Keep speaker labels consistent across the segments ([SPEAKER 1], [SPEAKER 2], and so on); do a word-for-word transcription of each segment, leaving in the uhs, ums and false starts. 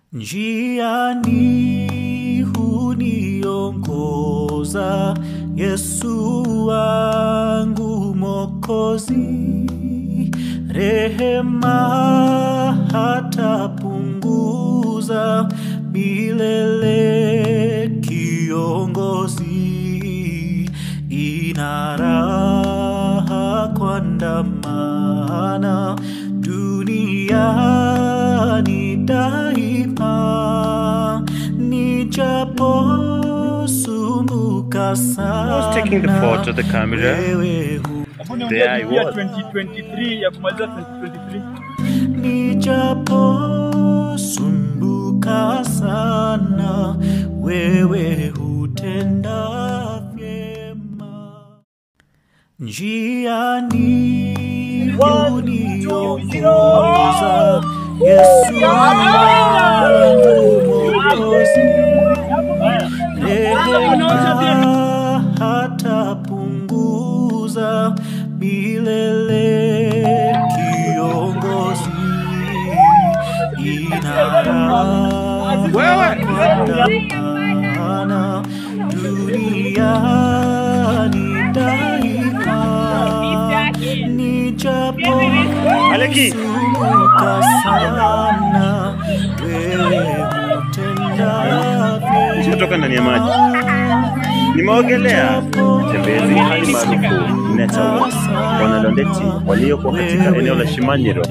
[SPEAKER 1] Njiani huniongoza, Yesu wangu Mwokozi. Rehema hatapunguza, milele kiongozi. Ina raha kuandamana duniani daima, nijaposumbuka sana.
[SPEAKER 2] I was taking the photo of the camera. There I was.
[SPEAKER 3] twenty twenty-three ya kumaliza twenty twenty-three.
[SPEAKER 1] Nijaposumbuka sana, wewe hutenda vyema. Njiani huniongoza, Yesu wangu Mwokozi. Rehema hatapunguza, milele kiongozi. Ina raha kuandamana duniani daima, nijaposumbuka sana, wewe hutenda vyema.
[SPEAKER 2] Kutoka ndani ya maji nimeogelea tembezi hadi maarufu Netawa Wanalondeti waliokuwa katika eneo la Shimanyiro.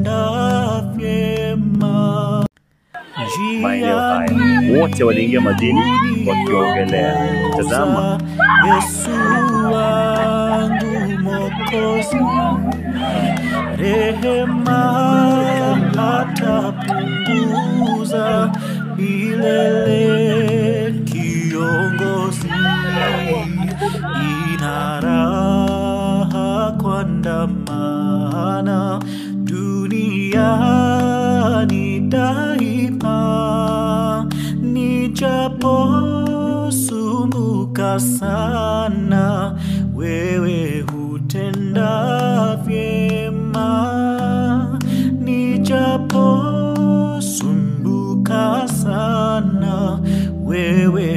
[SPEAKER 2] Maeneo haya wote waliingia majini wakiogelea. Tazama,
[SPEAKER 1] Yesu wangu Mwokozi. Rehema hatapunguza, milele kiongozi. Ina raha kuandamana duniani daima, nijaposumbuka sana, wewe hutenda vyema. Nijaposumbuka sana, wewe